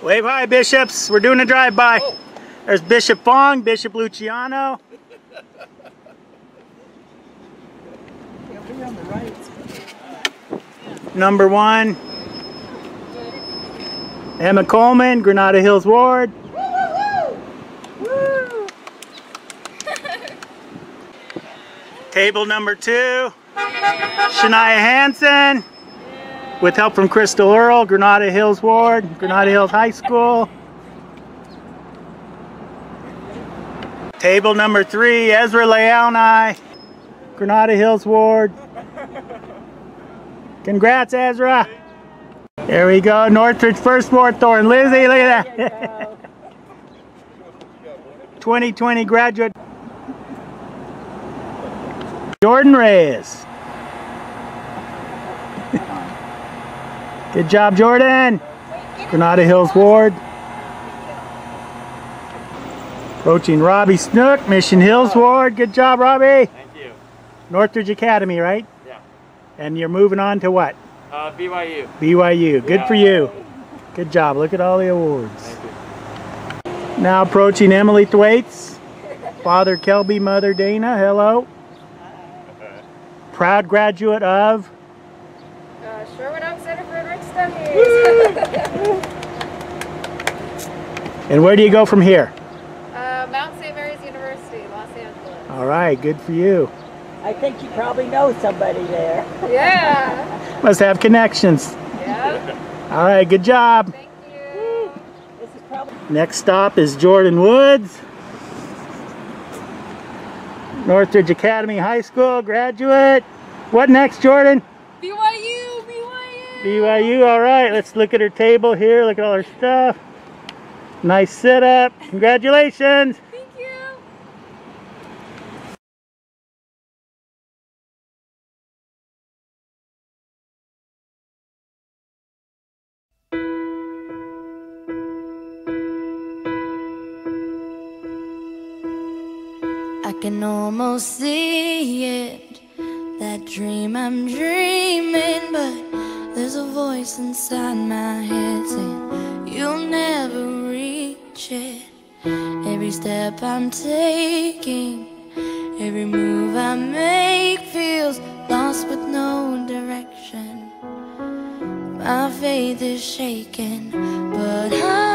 Wave hi, Bishops. We're doing a drive-by. Oh. There's Bishop Fong, Bishop Luciano. On the right. Number 1. Emma Coleman, Granada Hills Ward. Woo! Table number 2. Shania Hansen. With help from Crystal Earl, Granada Hills Ward, Granada Hills High School. Table number 3, Ezra Leoni, Granada Hills Ward. Congrats, Ezra. There we go, Northridge 1st Ward, Thorn. Lizzie, look at that. 2020 graduate. Jordan Reyes. Good job, Jordan. Granada Hills Ward. Approaching Robbie Snook, Mission Hills Ward. Good job, Robbie. Thank you. Northridge Academy, right? Yeah. And you're moving on to what? BYU. BYU. Good Yeah. for you. Good job. Look at all the awards. Thank you. Now approaching Emily Thwaites. Father Kelby, Mother Dana. Hello. Proud graduate of? Sherwood Oaks Center for Advanced Studies. And where do you go from here? Mount St. Mary's University, Los Angeles. All right, good for you. I think you probably know somebody there. Yeah. Must have connections. Yeah. All right, good job. Thank you. This is probably Next stop is Jordan Woods. Northridge Academy High School graduate. What next, Jordan? BYU. BYU, all right. Let's look at her table here. Look at all her stuff. Nice setup. Congratulations. Thank you. I can almost see it, that dream I'm dreaming, but there's a voice inside my head saying you'll never reach it. Every step I'm taking, every move I make feels lost with no direction. My faith is shaking, but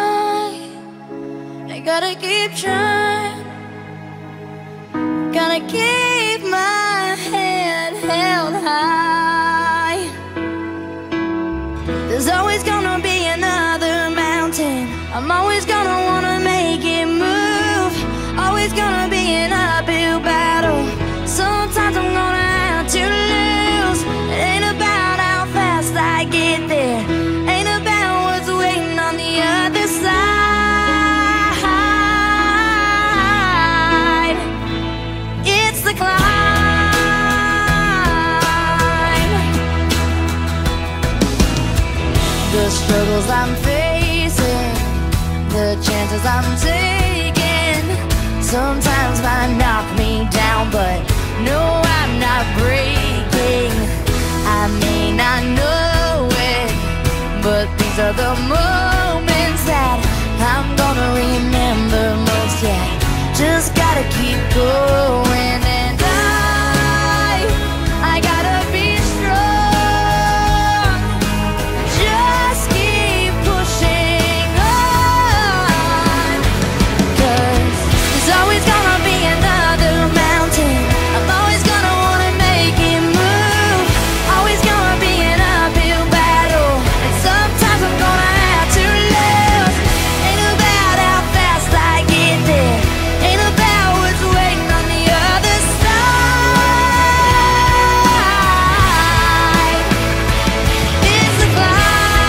I gotta keep trying. Gotta keep my head held high. There's always gonna be another mountain. I'm always gonna wanna make it move. Always gonna be an uphill battle. Sometimes I'm gonna have to lose. It ain't about how fast I get there. Ain't about what's waiting on the other side. The climb, the struggles I'm facing, the chances I'm taking, sometimes might knock me down, but no, I'm not breaking. I may not know it, but these are the moments that I'm gonna remember most. Yeah, just gotta keep going. I gotta be strong. Just keep pushing on. 'Cause there's always gonna be another mountain. I'm always gonna wanna make it move. Always gonna be an uphill battle. And sometimes I'm gonna have to lose. Ain't about how fast I get there. Ain't about what's waiting on the other side. It's the climb.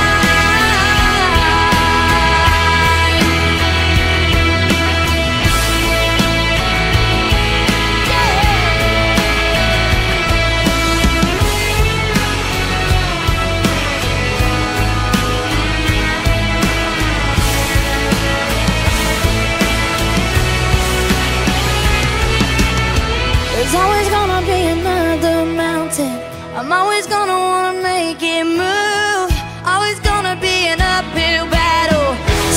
There's always gonna be another mountain. I'm always gonna wanna make it move. Always gonna be an uphill battle.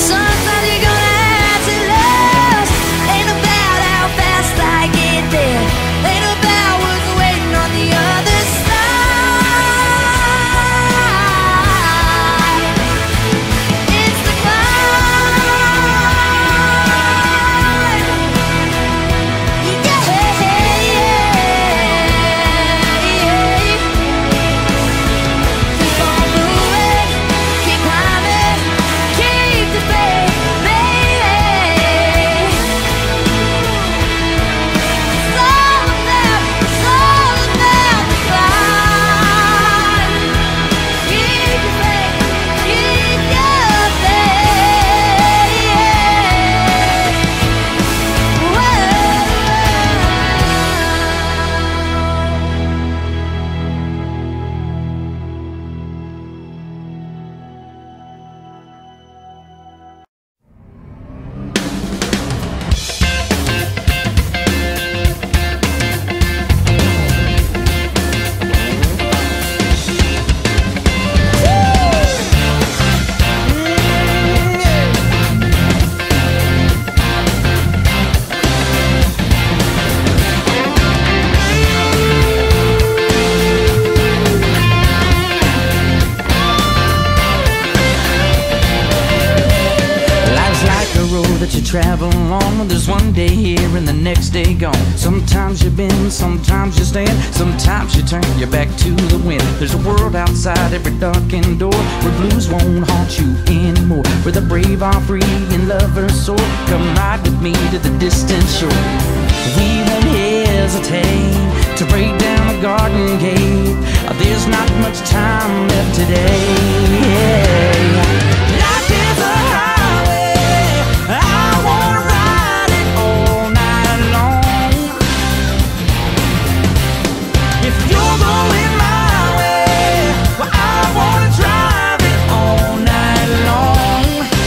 that you travel on. There's one day here and the next day gone. Sometimes you bend, sometimes you stand, sometimes you turn your back to the wind. There's a world outside every darkened door, where blues won't haunt you anymore, where the brave are free and lovers soar. Come ride with me to the distant shore. We won't hesitate to break down the garden gate. There's not much time left today. Life is a highway, I wanna ride it all night long. If you're going my way, well, I wanna drive it all night long.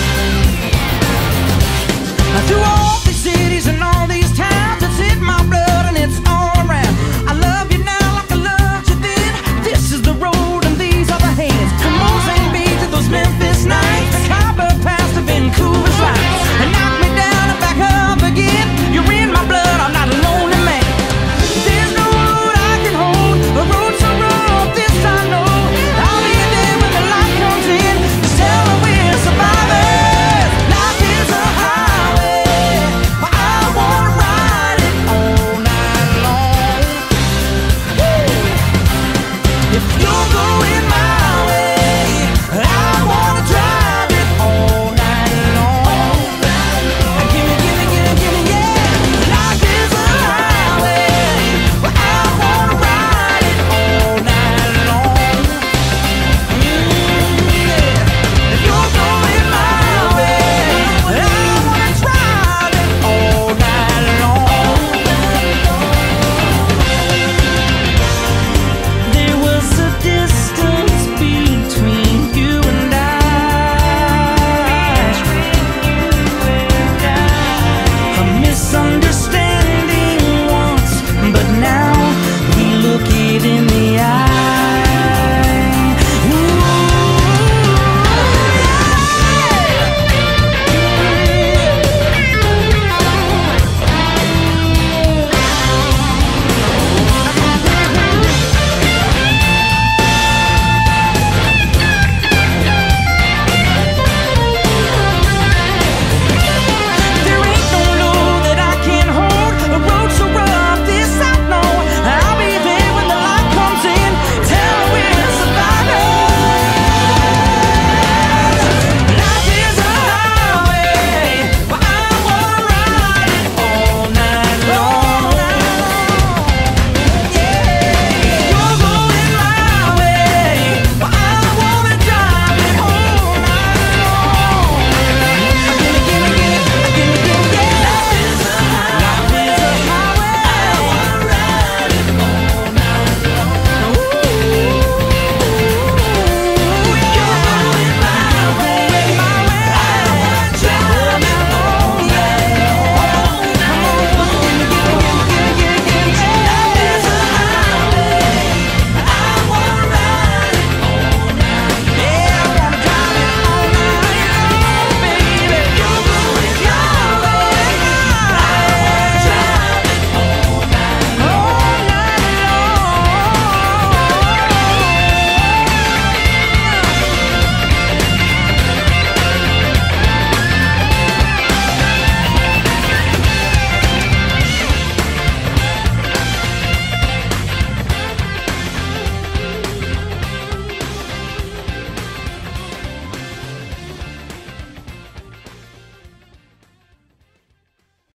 Through all these cities and all these towns, it's in my blood and it's all around. I love you now like I loved you then. This is the road and these are the hands. From Mozambique Beach to those Memphis nights, the Khyber Pass to Vancouver's lights, and knock me down and back up again. You're in my blood, I'm not a lonely man. There's no road I can hold, a road so rough, this I know. I'll be there when the light comes in, just tell me we're survivors. Life is a highway, I wanna ride it all night long. If you're going my way, I wanna drive it all night long. Gimme, gimme, gimme, gimme, yeah. Life is a highway, I wanna ride it all night long. Yeah. If you're going my way, I wanna drive it all night long. There was a distance between you and I, a misunderstanding.